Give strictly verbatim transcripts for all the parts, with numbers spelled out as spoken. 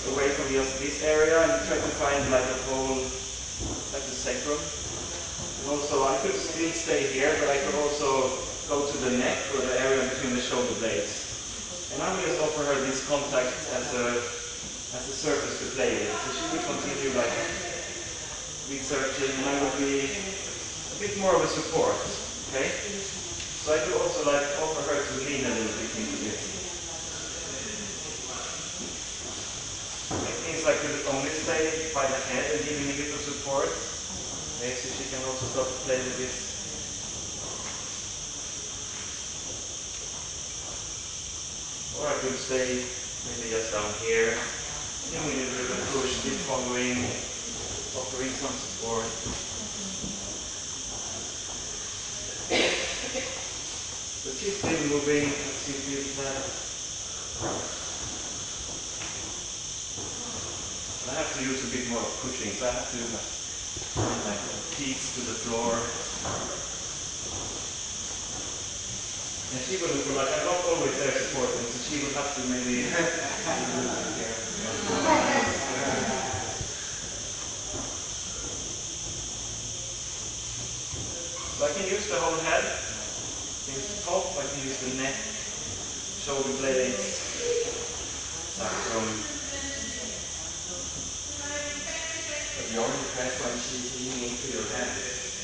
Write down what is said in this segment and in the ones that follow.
away from just this area and try to find like a whole, like the sacrum. And also I could still stay here, but I could also go to the neck or the area between the shoulder blades. And I will just offer her this contact as a as a surface to play with. So she will continue like researching, and I will be a bit more of a support. Okay? So I could also like offer her to lean a little bit into this. It means I could only stay by the head and giving a bit of support. Okay, so she can also start to play with this. Or I could stay maybe just down here. Giving a little bit of push, still following, offering some support. So she's still moving, she feels that. I have to use a bit more pushing, so I have to turn my feet to the floor. And she will look like I'm not always there supporting, so she will have to maybe So I can use the whole head, I can use the top, I can use the neck, shoulder blades, sacrum. But you only press when she's leaning into your hand.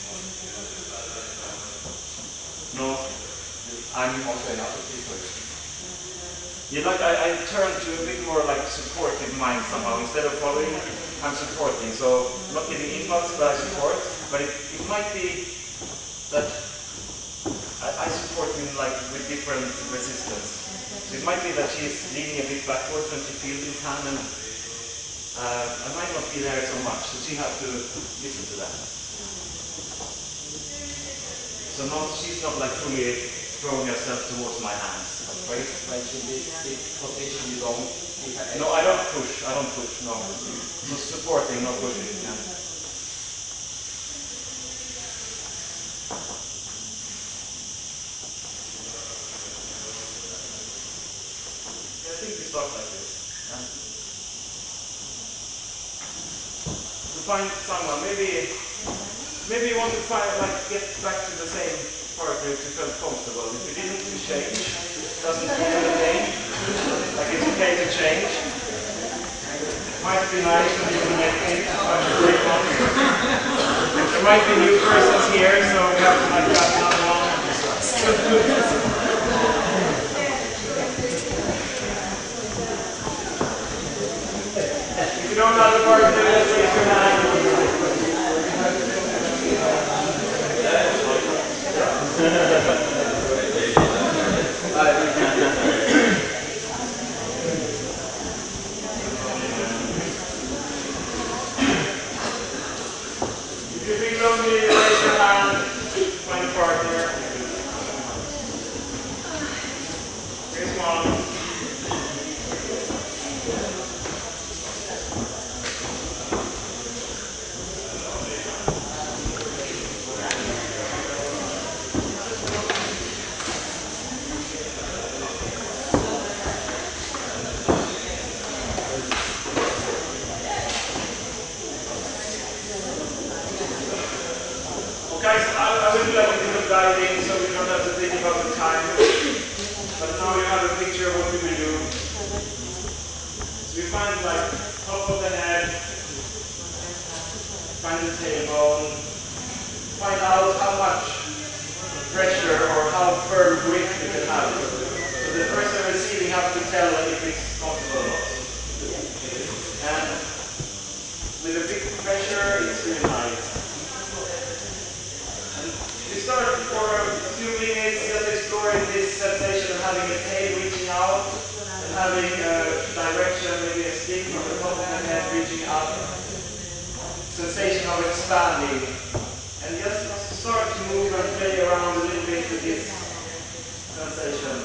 No, I'm also another situation. Yeah, like I, I turn to a bit more like supportive mind somehow. Instead of following, I'm supporting. So not giving impulse, but I support. But it, it might be that I, I support in like with different resistance. So it might be that she's leaning a bit backwards when she feels his hand, and uh, I might not be there so much. So she has to listen to that. So not, she's not like fully throwing herself towards my hands. Right? Like in this, this position you don't... No, I don't push. I don't push, no. So supporting, not pushing. Yeah. I think we start like this. Yeah. To find someone, maybe maybe you want to find, like, get back to the same partner if you felt comfortable. If you didn't to change, doesn't mean anything. Like it's okay to change. Might be nice when you make it. There might be new persons here, so we have to like grab another one. If you don't have a partner, raise your hand. If you feel lonely, raise your hand. Find a partner. Here's one. Okay, so I, I will do like a bit of guiding so you don't have to think about the time. But now you have a picture of what we will do. So you find like top of the head, find the tailbone, find out how much pressure or how firm grip you can have. So the person receiving has to tell if it's comfortable or not. And with a big pressure, it's really nice. We start for a few minutes just exploring this sensation of having a tail reaching out and having a direction, maybe a stick from the top of the head reaching up. Sensation of expanding. And just start to move and play around a little bit with this sensation.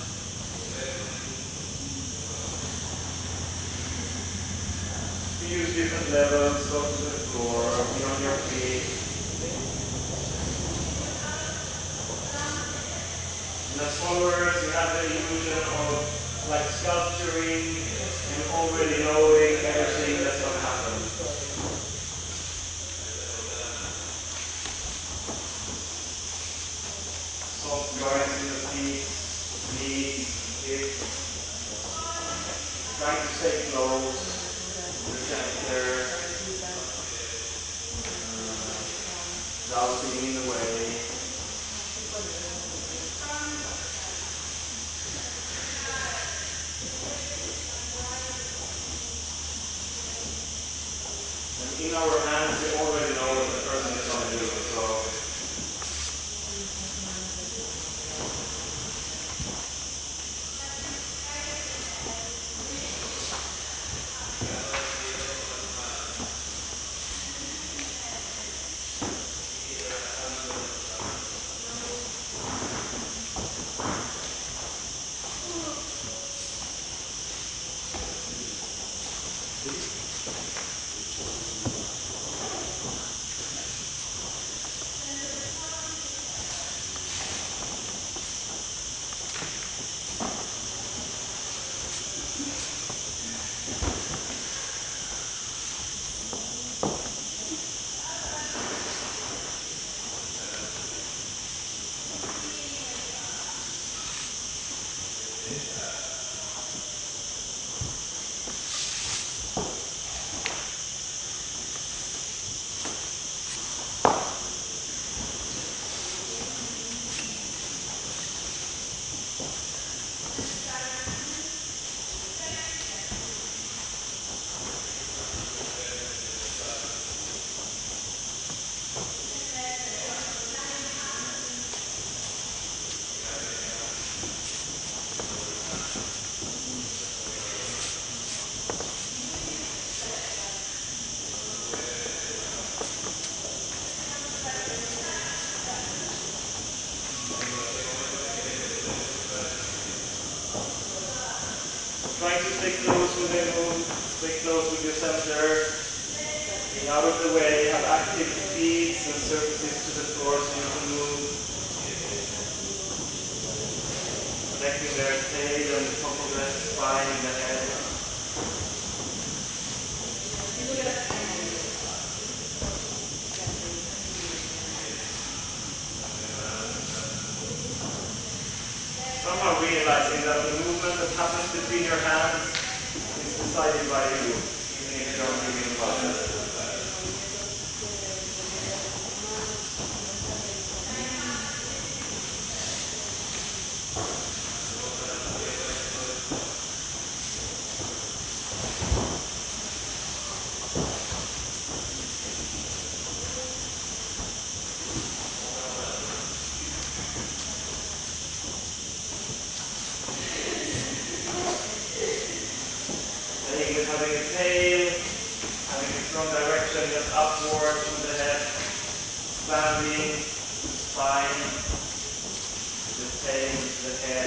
You use different levels, go to the floor, be on your feet. And as followers, you have the illusion of like sculpturing and already knowing Trying to stay close to the center, uh, without being in the way. And in our hands, we already know what the person is going to do. So. Trying to stay close with the move, stay close with your center, being out of the way, have active feet and surfaces to the floor so you can move. Connecting their tail and the top of the spine and the head. Somehow realizing that the movement that happens between your hands is decided by you, even if you don't think about it. Staying with having a tail, having a strong direction just upward from the head, expanding the spine, the tail, the head.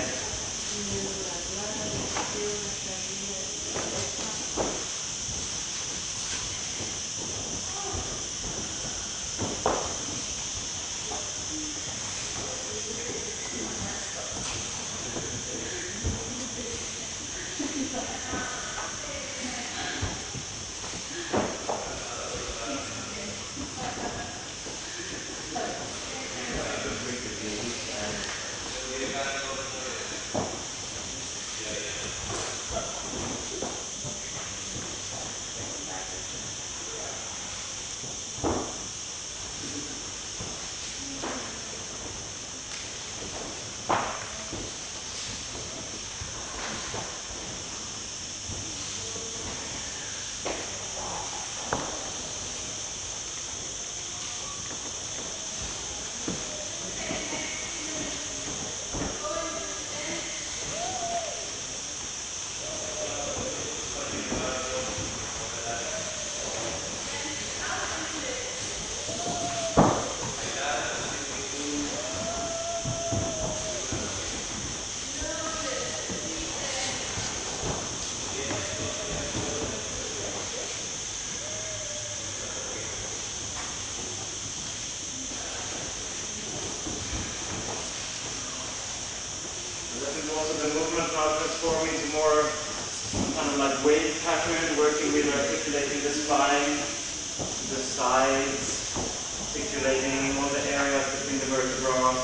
Also the movement now transforming into more kind of like wave pattern, working with articulating the spine, the sides, articulating all the areas between the vertebrae, a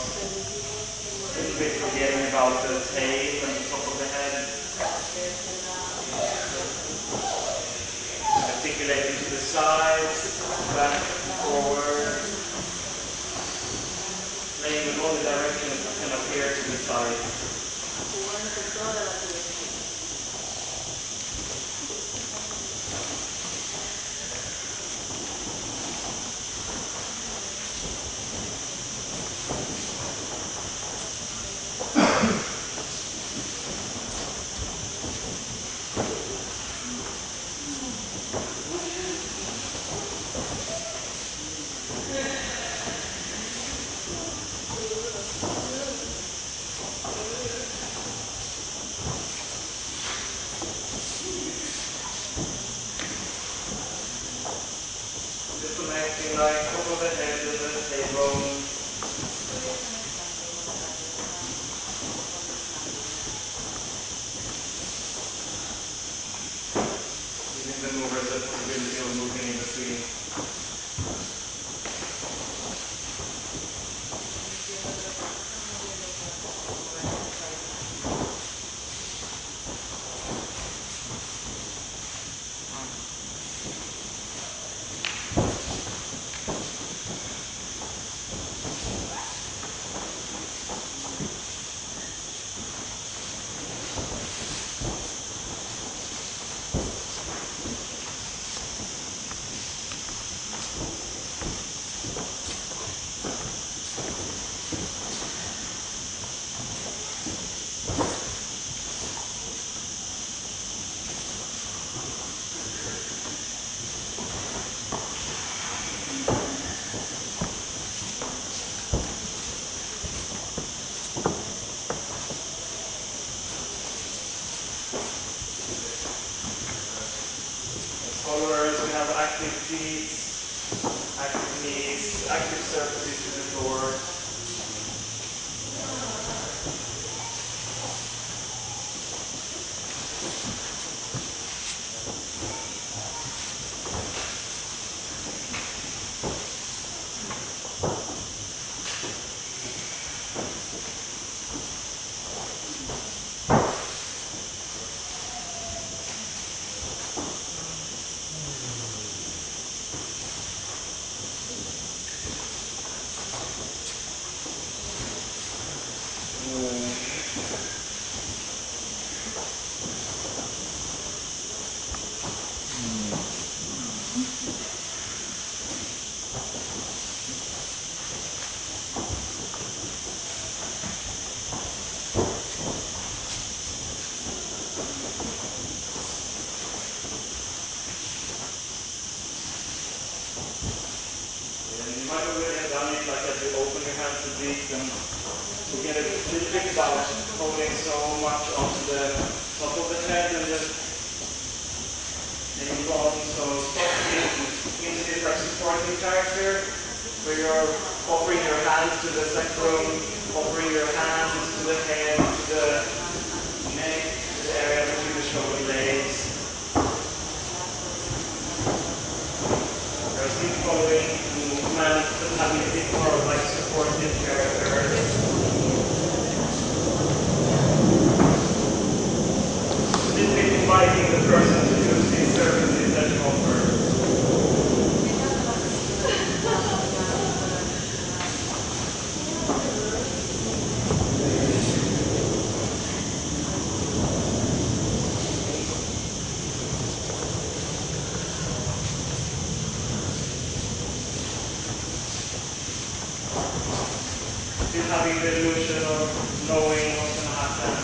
little bit forgetting about the tail and the top of the head. articulating to the sides, back, forward, playing with all the directions that can appear to the sides. Just connecting like top of the head to the tailbone. Giving the movers the possibility of moving in between. Followers, we have active feet, active knees, active surfaces to the floor. You might already have done it, like as you open your hands a bit, and we get a little bit about holding so much onto the top of the head and the tailbone. So softly into this like supporting character, where you're offering your hands to the sacrum, offering your hands to the head, to the neck, to the area between the shoulder blades. We're still following the movement, but having a bit more of like supportive character. A little bit inviting the person to use these services that you offer. Still having the illusion of knowing what's going to happen.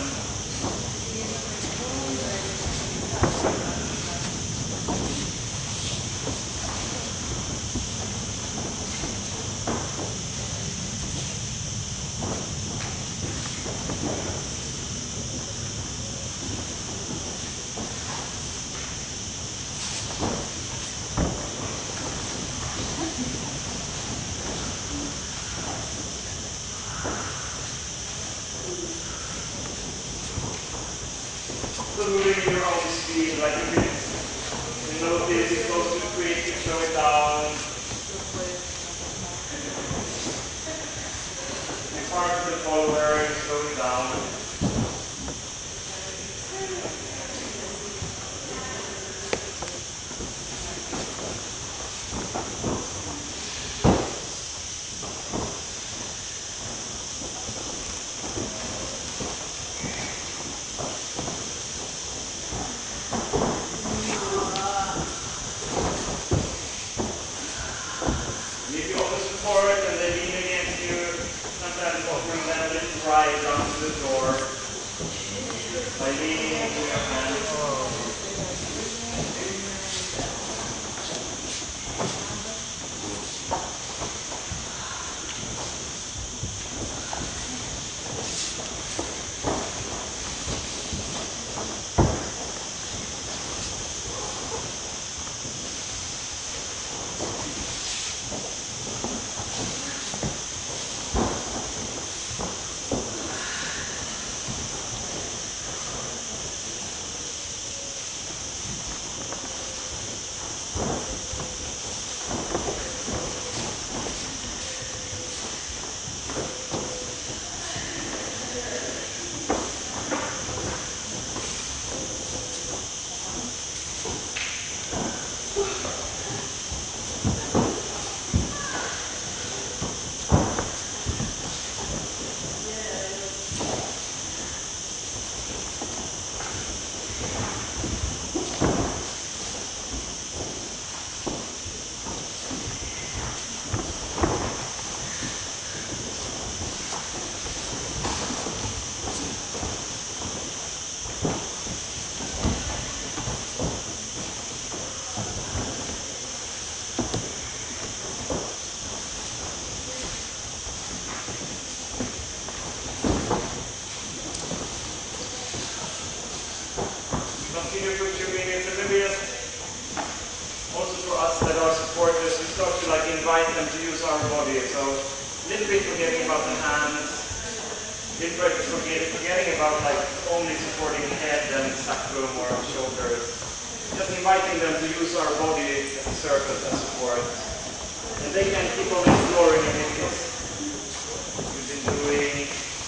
about the hands, forgetting about like only supporting the head and sacrum or shoulders. Just inviting them to use our body as a surface as support. And they can keep on exploring everything we've been doing.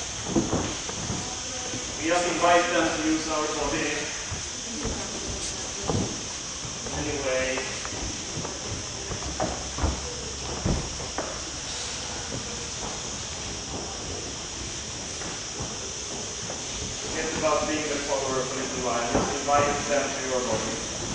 We just invite them to use our body anyway. Forget about being the follower for a little while. Just invite them to your body.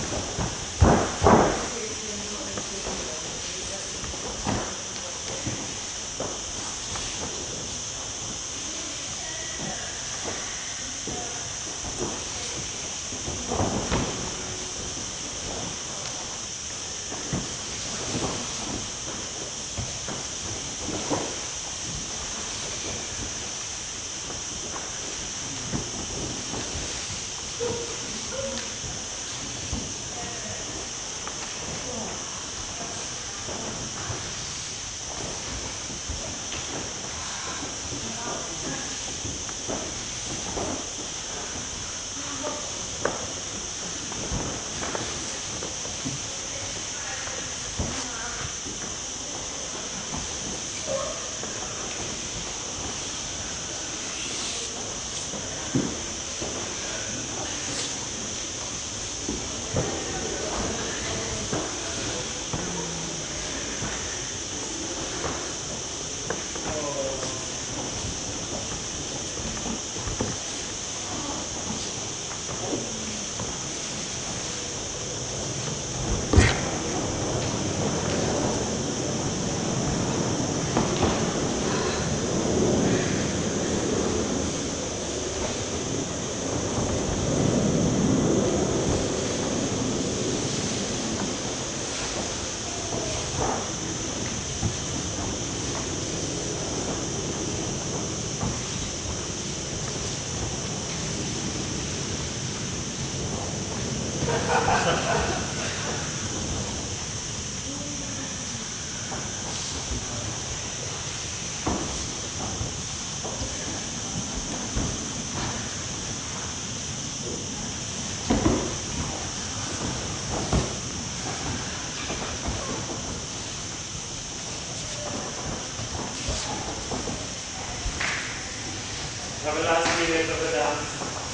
Have a last minute of the dance.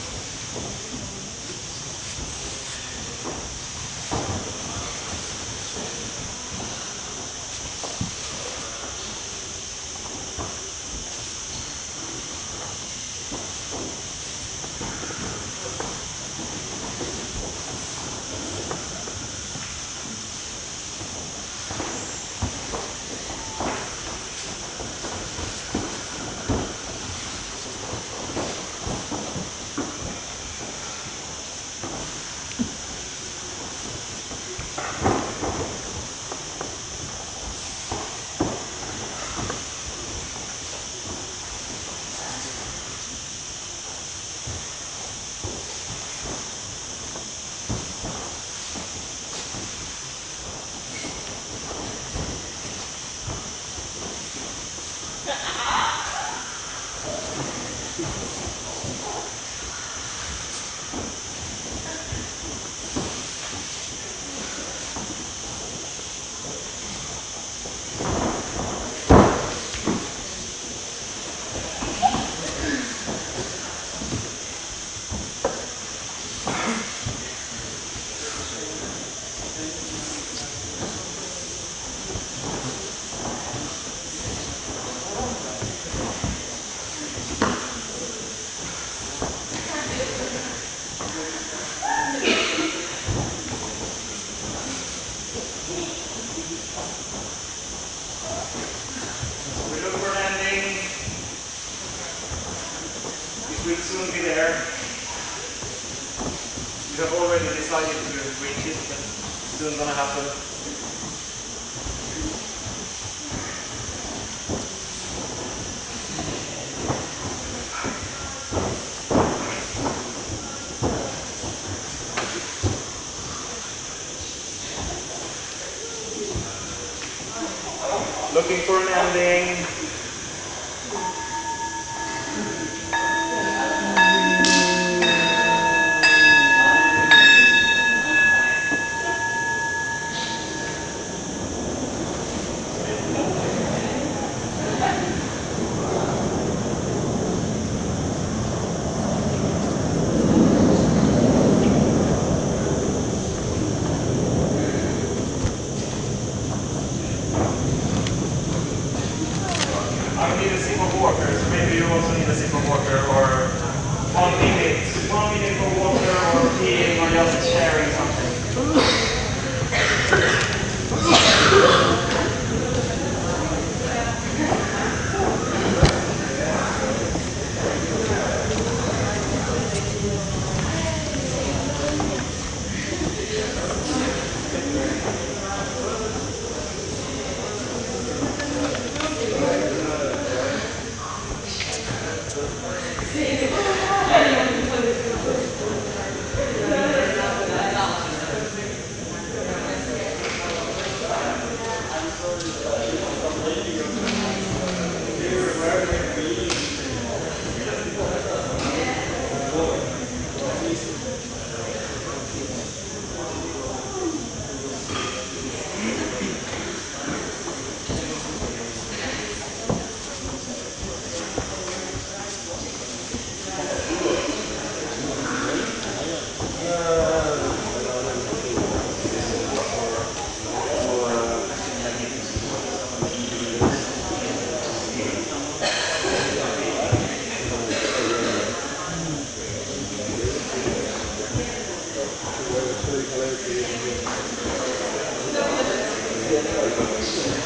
We'll soon be there. We have already decided to reach it, but it's soon gonna happen. Looking for an ending.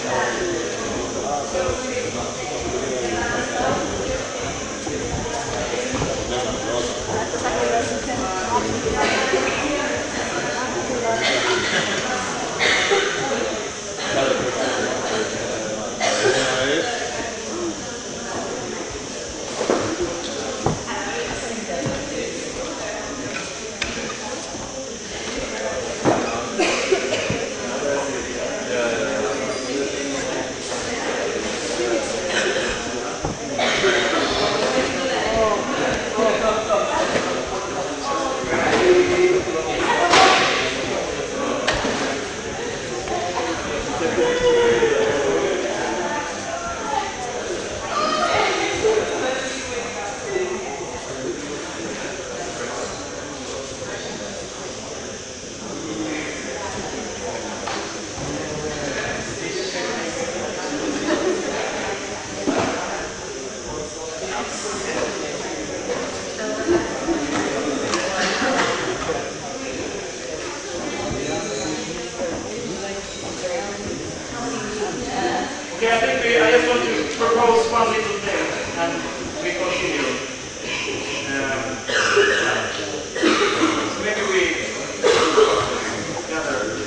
Okay, I think we, I just want to propose one little thing, and we continue. Um, so maybe we gather.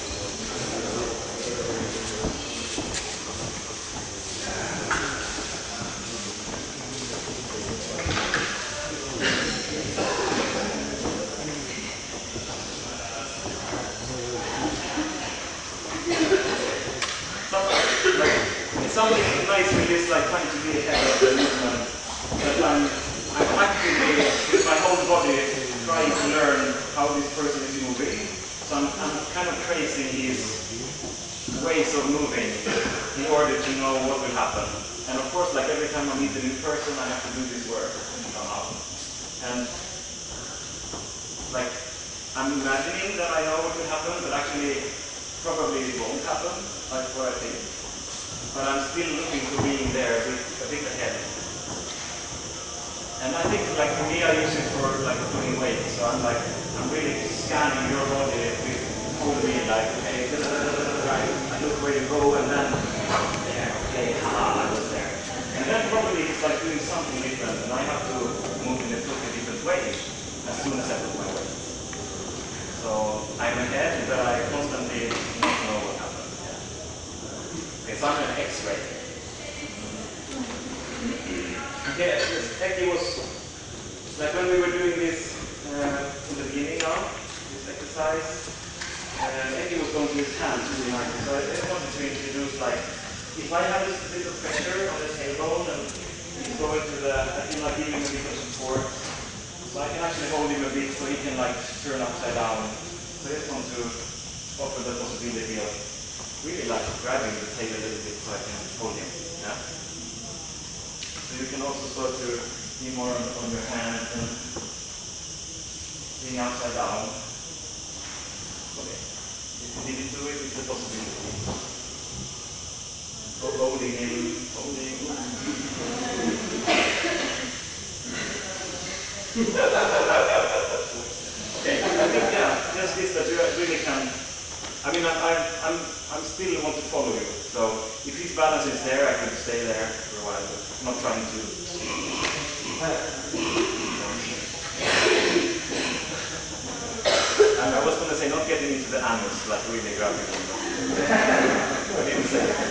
Something nice with this, like trying to be ahead of the movement, that I'm, I'm actively, with my whole body, trying to learn how this person is moving. So I'm, I'm kind of tracing his ways of moving in order to know what will happen. And of course, like every time I meet a new person, I have to do this work somehow. And like, I'm imagining that I know what will happen, but actually, probably it won't happen, like what I think. But I'm still looking to being there a bit, a bit ahead. And I think, like for me, I use it for like putting weight. So I'm like, I'm really scanning your body with full me, like, okay, da, da, da, da, da, right. I look where you go, and then there, okay, ha, I was there. And then probably it's like doing something different, and I have to move in a totally different way as soon as I put my weight. So I'm ahead, but I constantly don't know what happens. Okay, so I'm an X-ray. Okay, Eki was, like when we were doing this uh, in the beginning now, this exercise, uh, Eki was going to his hands really nice. So I just wanted to introduce, like, if I have this bit of pressure on the tailbone and he's going to the, I feel like giving him a bit of support. So I can actually hold him a bit so he can like turn upside down. So I just want to offer the possibility of really like grabbing the tail a little bit so I can hold him. Yeah? So you can also start to be more on, on your hand and being upside down. Okay. If you need to do it, it's a possibility. So holding him, holding. Okay, I think yeah, just this that you really can. I mean, I'm, I'm, I'm, I'm still want to follow you. So if his balance is there, I can stay there for a while, but I'm not trying to. And I was going to say not getting into the anus, like really grabbing him. I didn't say it.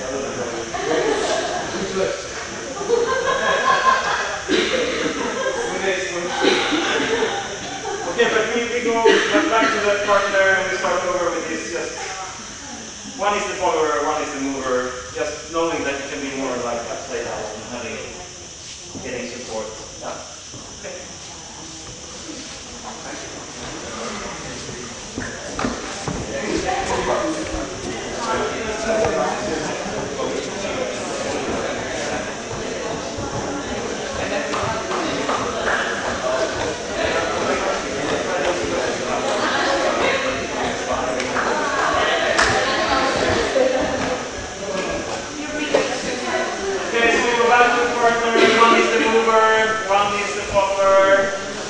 Okay, but we, we go back to the partner and we start over with this. Just one is the follower, one is the mover. Just knowing that you can be more like upside down and having getting support. Yeah. Okay.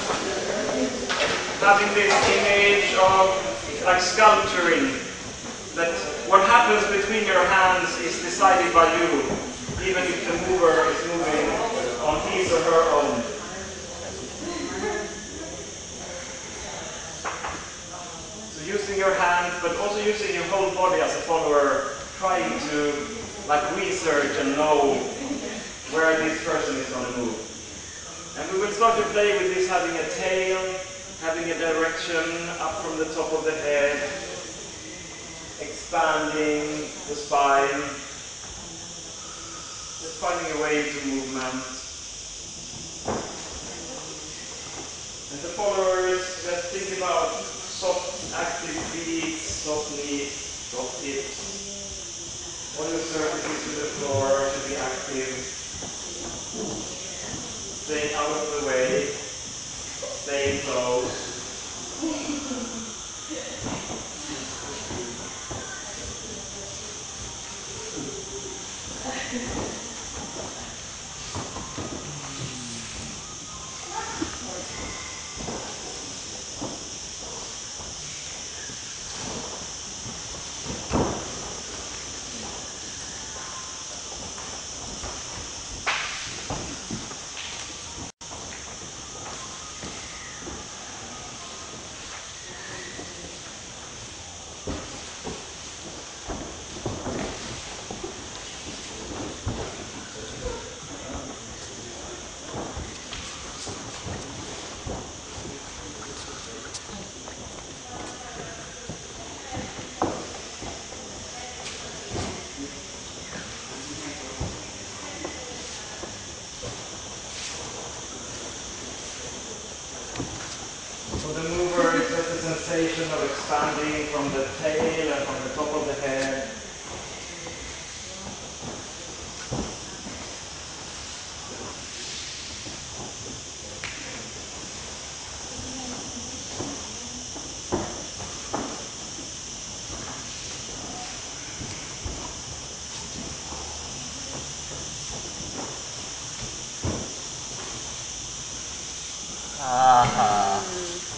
Having this image of like sculpturing that what happens between your hands is decided by you, even if the mover is moving on his or her own. So using your hands, but also using your whole body as a follower, trying to like research and know where this person is going to move. And we will start to play with this having a tail, having a direction up from the top of the head, expanding the spine, just finding a way to movement. And the followers, just think about soft, active feet, soft knees, soft hips. All your surfaces to the floor should be active. Stay out of the way. Stay close. So the mover is just a sensation of expanding from the tail and from the top of the head. Aha.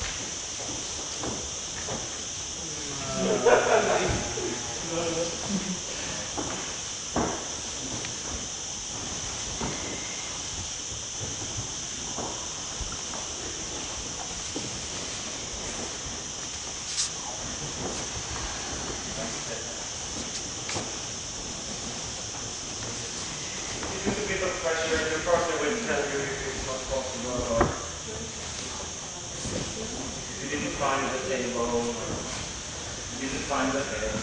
If you use a bit of pressure, your partner will tell you if it's not possible or if you didn't find the table or you didn't find the head.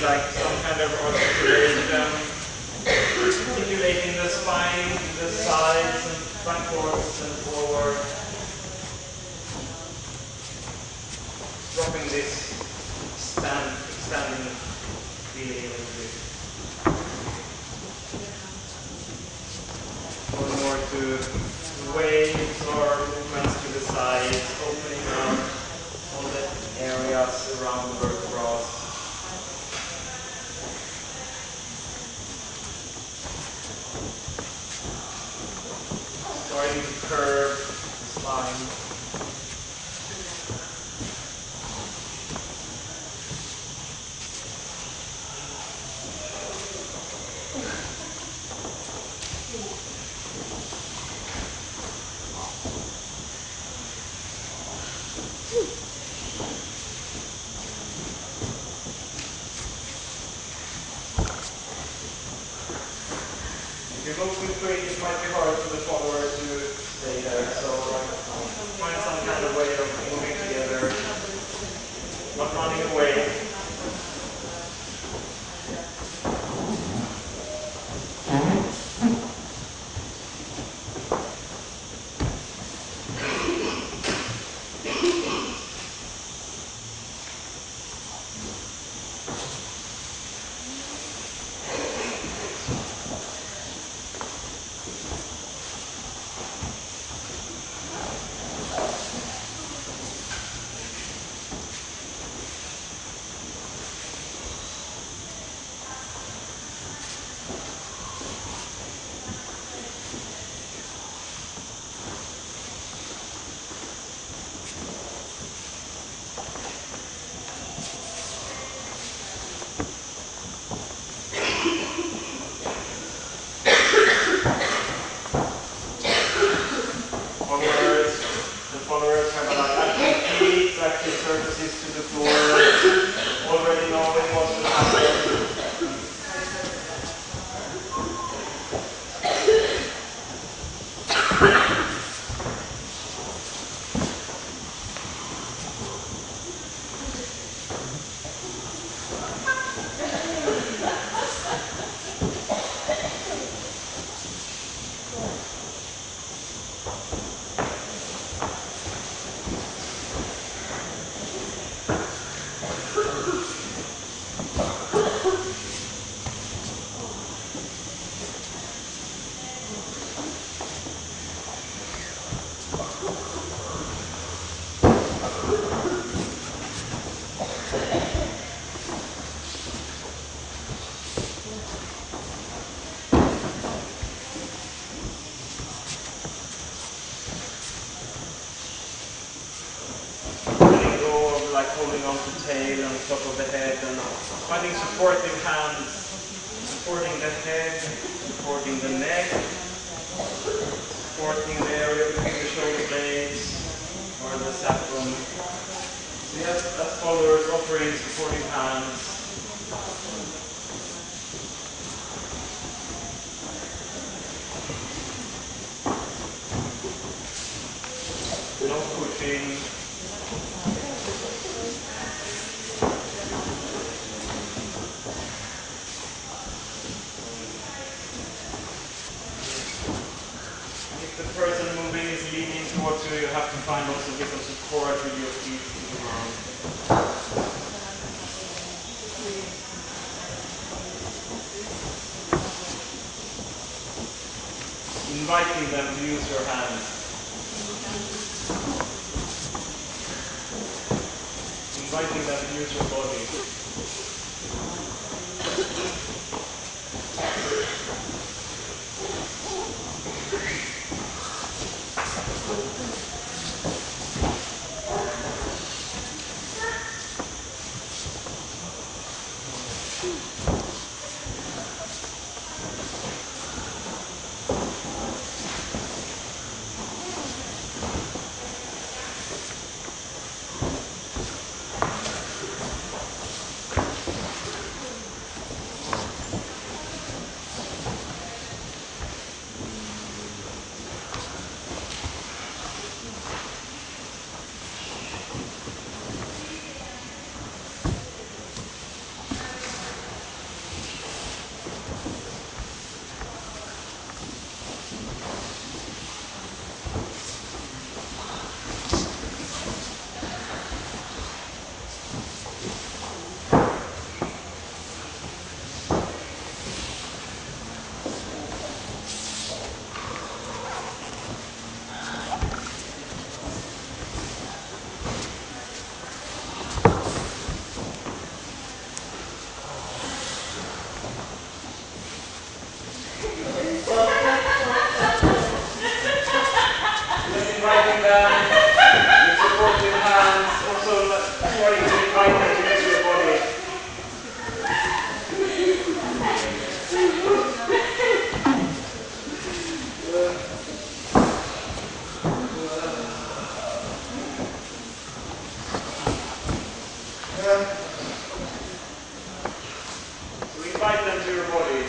like some kind of articulation, articulating the spine, the sides, and backwards and forward. Dropping this stand, standing feeling a little bit. Going more to waves or movements to the sides, opening up all the areas around the vertebrae. Starting to curve the spine. If you go too quick, it might be hard for the follower to stay there. So find some kind of way of moving together, not running away. Surfaces to the floor, already knowing what's going to happen. Like holding on to tail and top of the head and finding supportive hands, supporting the head, supporting the neck, supporting the area between the shoulder blades or the sacrum. We have as followers offering supportive hands. No pushing. The person moving is leaning towards you, you have to find also a bit of support with your feet to the ground. Inviting them to use your hands. Inviting them to use your body. So invite them to your body.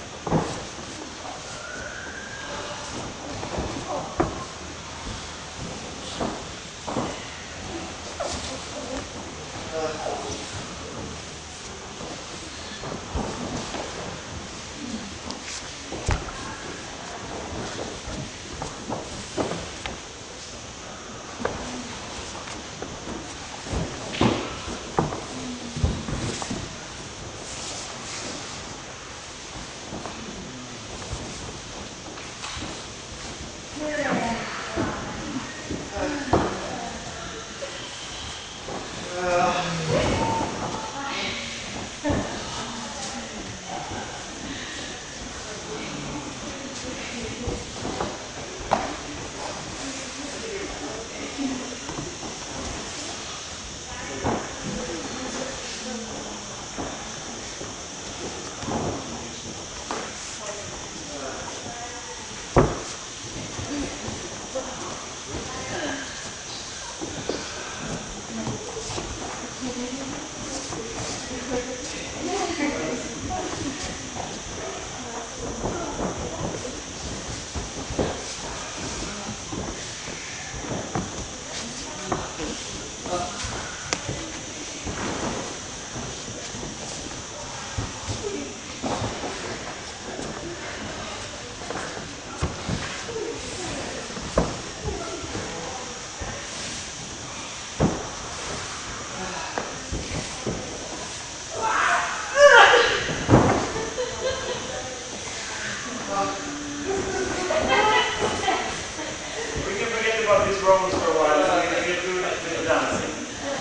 We can forget about these rolls for a while. We can get through with the dancing.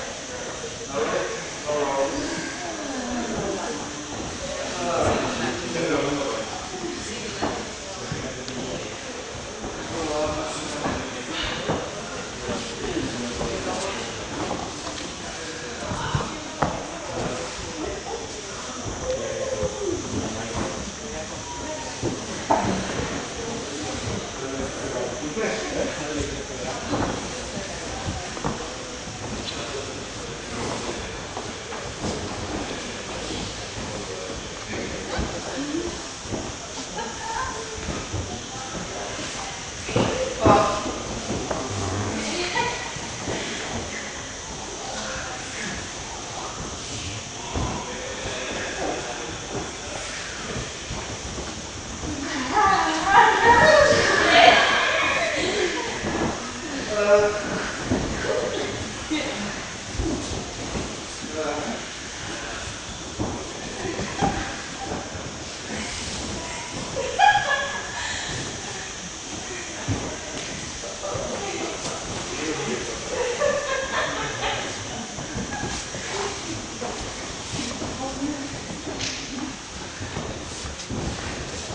No, no rolls.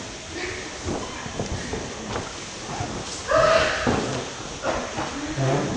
Huh?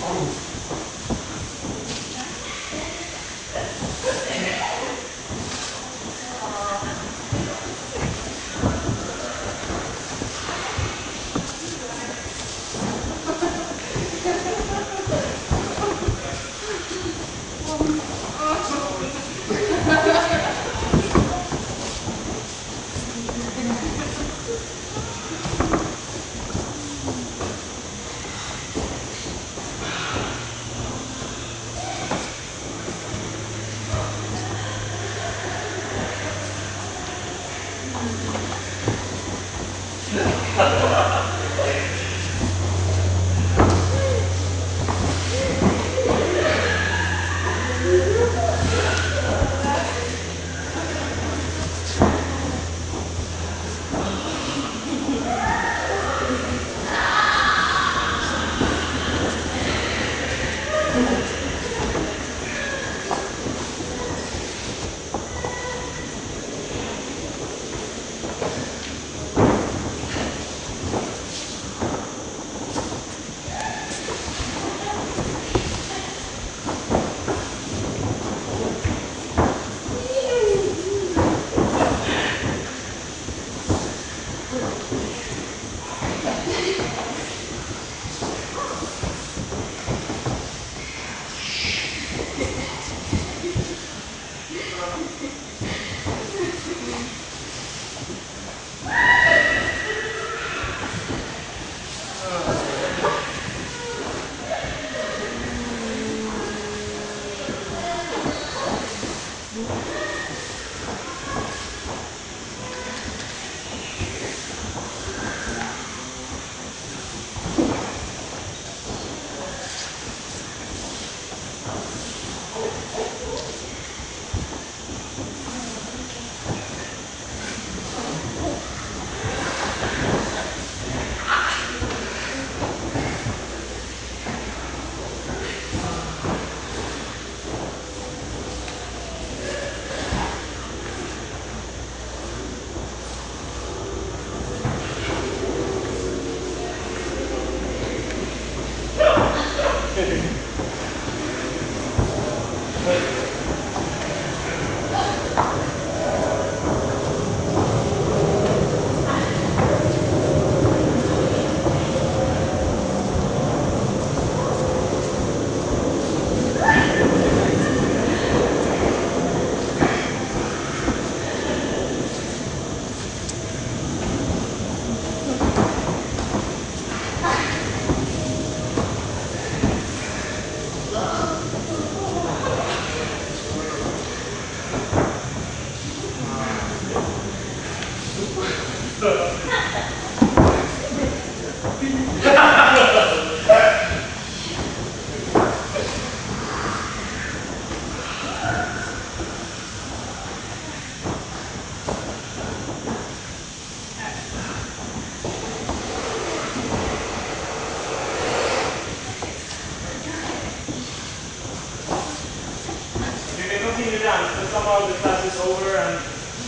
Some of the class is over, and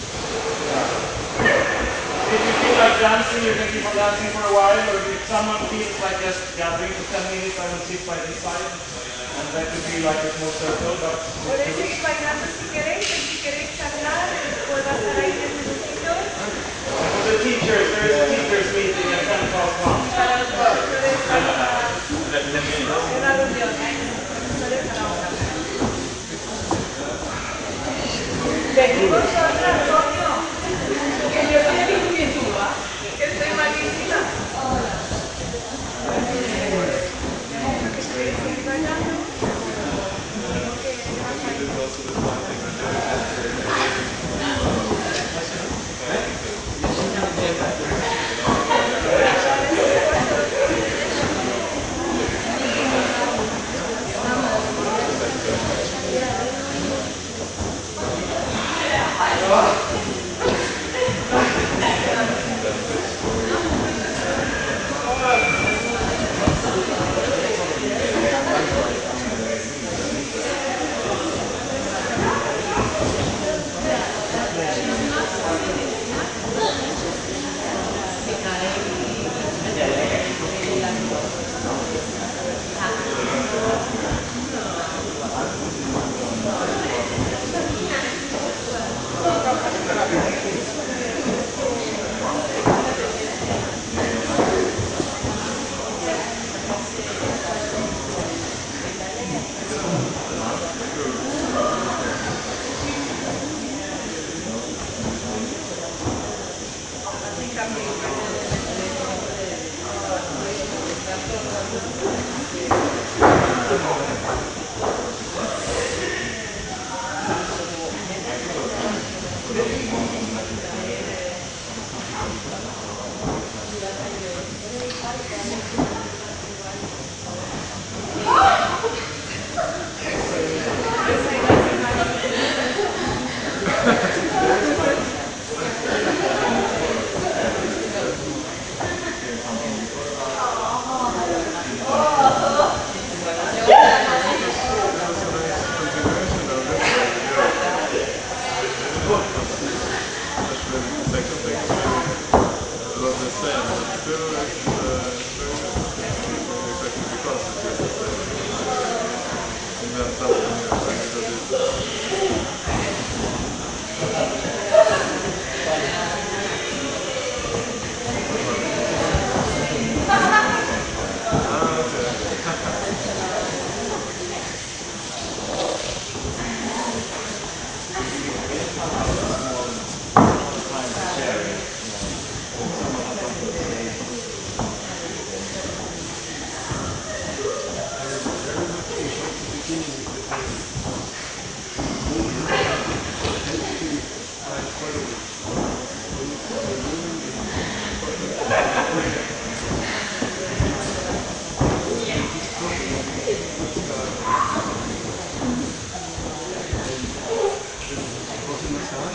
if you feel like dancing, you can keep on dancing for a while, or if someone feels like just gathering for ten minutes, I will sit by this side, and that could be like a small circle, but... Puedes seguir bailando si queréis, si queréis charlar, puedo estar ahí diez minutitos. For the teachers, there is a teachers meeting at ten past one. Para los profesores, una reunión, profesores a la hora. Venimos otra, coño, que yo soy inquietud, que estoy malísima. Que estoy bailando.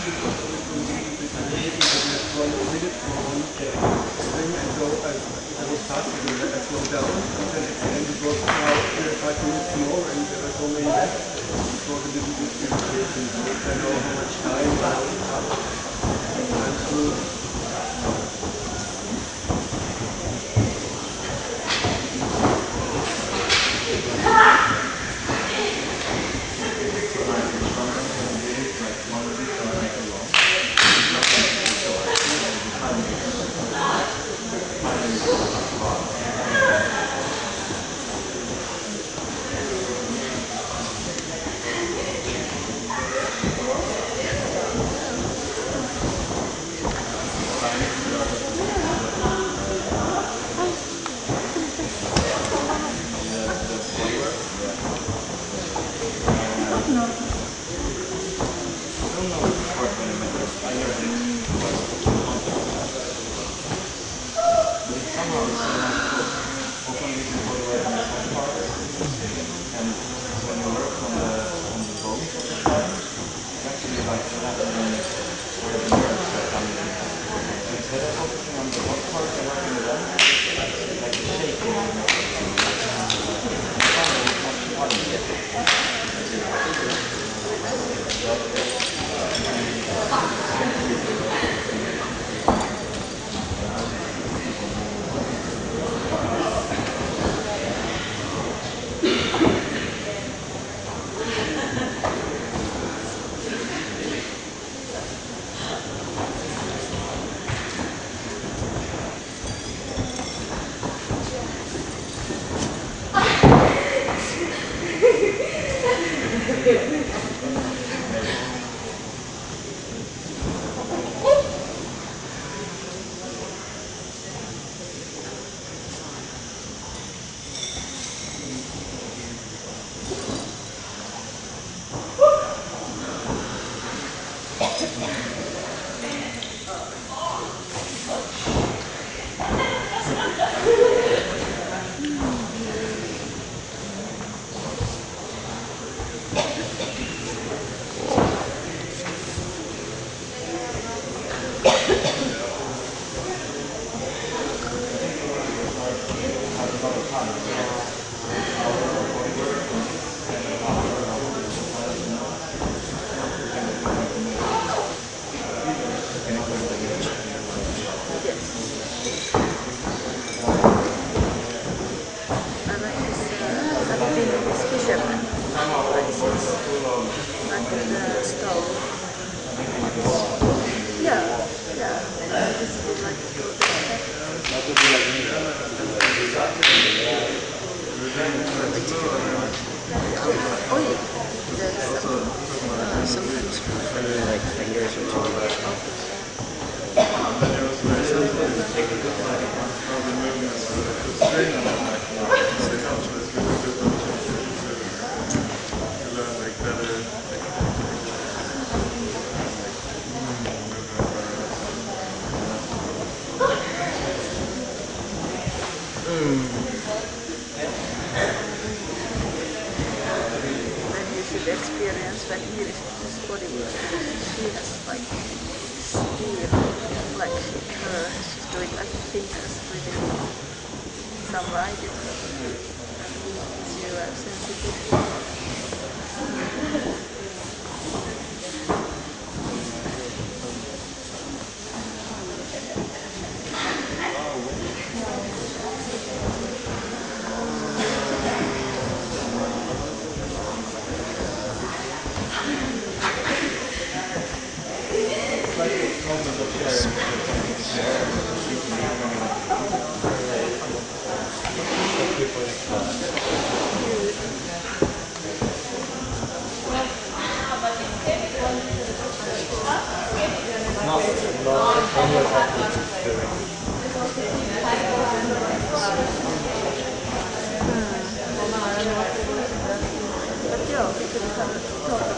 experience when he is his body work. She has like steel, like her, she's doing like fingers within some writing. You are sensitive. But yeah, we could have talked